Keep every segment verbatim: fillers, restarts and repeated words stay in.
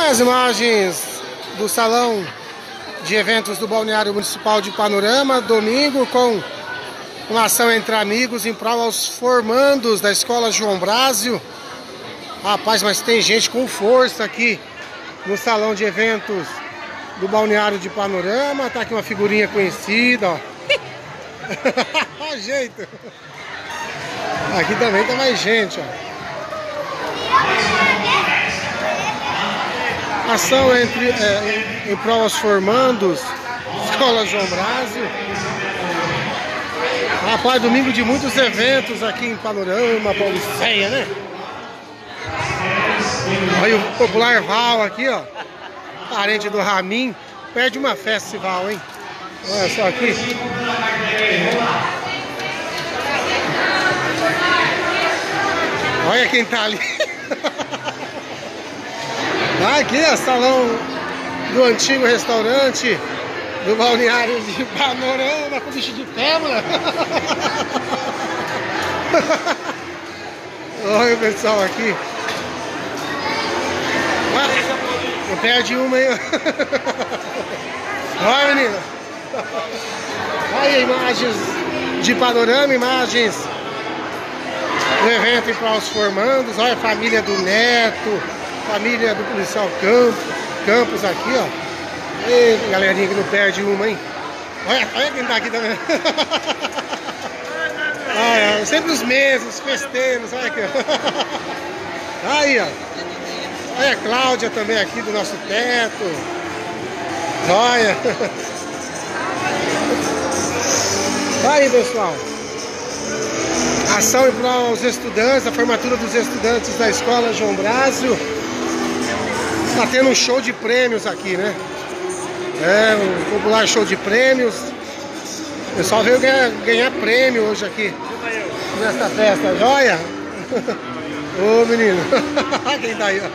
As imagens do salão de eventos do Balneário Municipal de Panorama, domingo, com uma ação entre amigos em prol aos formandos da Escola João Brásio. Rapaz, mas tem gente com força aqui no salão de eventos do Balneário de Panorama. Tá aqui uma figurinha conhecida, ó. Olha o jeito. Aqui também tá mais gente, ó. Ação entre, é, em prol aos formandos, Escola João Brásio. Rapaz, domingo de muitos eventos aqui em Panorama, Pauliceia, né? Olha o popular Val aqui, ó. Parente do Ramin. Perde uma festa esse Val, hein? Olha só aqui. Olha quem tá ali. Aqui é o salão do antigo restaurante do Balneário de Panorama, com bicho de pé, mano. Olha o pessoal aqui. Ah, não perde uma aí. Olha, menina. Olha imagens de Panorama, imagens do evento para os formandos. Olha a família do Neto, família do policial Campos, Campos aqui, ó. Eita, galerinha que não perde uma, hein? Olha, olha quem tá aqui também. Olha, sempre os mesmos, festeiros, olha aqui, ó. Aí, ó. Olha a Cláudia também aqui do nosso teto. Olha. Aí, pessoal. Ação em prol aos estudantes, a formatura dos estudantes da Escola João Brásio. Tá tendo um show de prêmios aqui, né? É, um popular show de prêmios. O pessoal veio ganhar, ganhar prêmio hoje aqui nesta festa, joia? Ô menino, quem tá aí?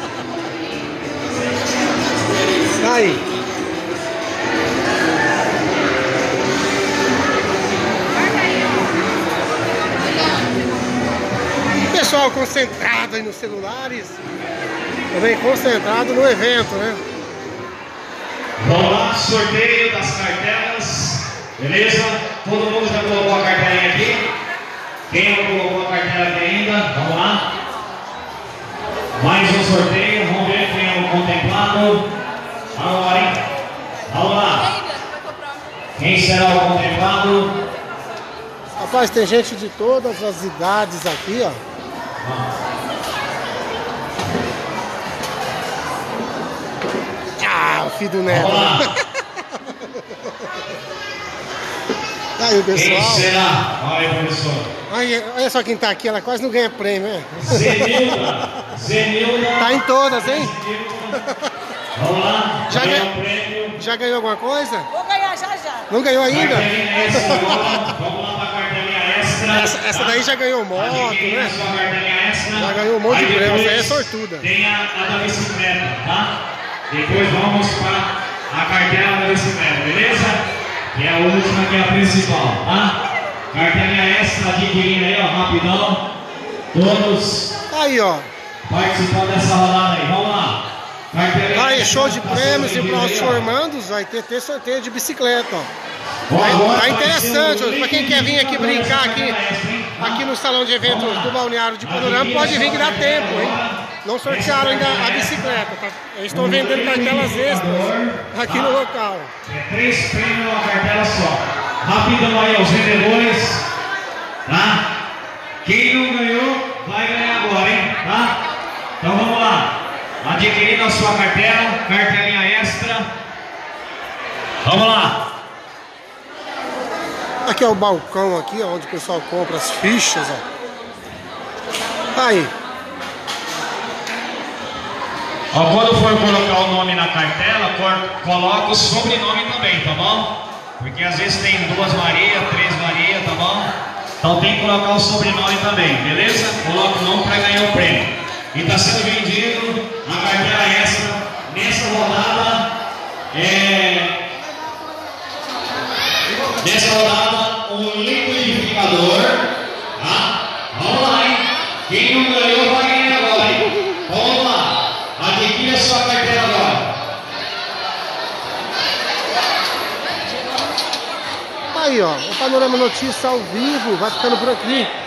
Tá aí. Pessoal concentrado aí nos celulares, também concentrado no evento, né? Vamos lá, sorteio das cartelas, beleza? Todo mundo já colocou a cartelinha aqui? Quem não colocou a cartela aqui ainda? Vamos lá. Mais um sorteio, vamos ver quem é o contemplado. Vamos lá, hein? Vamos lá. Quem será o contemplado? Rapaz, tem gente de todas as idades aqui, ó. Ah, o filho do Neto. Aí o pessoal. Quem será? Olha aí, professor. Olha, olha só quem tá aqui, ela quase não ganha prêmio, né? Zenilda. Zenilda. Tá em todas, hein? Vamos lá. Já, ganhou ganha... um prêmio. Já ganhou alguma coisa? Vou ganhar já já. Não ganhou ainda? Cartelinha extra agora. Vamos lá pra cartelinha extra. Essa, essa tá? daí já ganhou moto, Adquirindo né? a sua cartelinha extra. Já ganhou um monte de Aí prêmio, essa aí é depois sortuda. Tem a, a da bicicleta, tá? Depois vamos para a cartela da bicicleta, beleza? Que é a última, que é a principal, tá? Cartelinha extra adquirindo aí, ó, rapidão. Todos Aí, ó. participando dessa rodada aí, vamos lá. Cartelinha Aí, extra, show de tá prêmios e sendo para os dividido aí, ó. formandos vai ter, ter sorteio de bicicleta, ó. Bom, agora Tá vai interessante, ser o para quem quer vir aqui brincar aqui, aqui no salão de eventos do Balneário de Panorama, pode vir que dá tempo, hein? Não sortearam ainda a bicicleta, tá? Eles estão vendendo cartelas extras aqui no local. É três prêmios numa cartela só. Rapidão aí aos vendedores, tá? Quem não ganhou, vai ganhar agora, hein? Tá? Então vamos lá. Adquirindo a sua cartela, cartelinha extra. Vamos lá. Aqui é o balcão aqui, ó, onde o pessoal compra as fichas, ó. Aí. Ó, quando for colocar o nome na cartela, cor, coloca o sobrenome também, tá bom? Porque às vezes tem duas Maria, três Maria, tá bom? Então tem que colocar o sobrenome também, beleza? Coloca o nome para ganhar o prêmio. E está sendo vendido a cartela extra nessa rodada. É, nessa rodada, um liquidificador. Tá? Vamos lá, hein? Quem não ganhou vai ganhar agora, hein? Vamos lá. Aqui Envie a sua carteira agora. Aí, ó, o Panorama Notícias ao vivo vai ficando por aqui.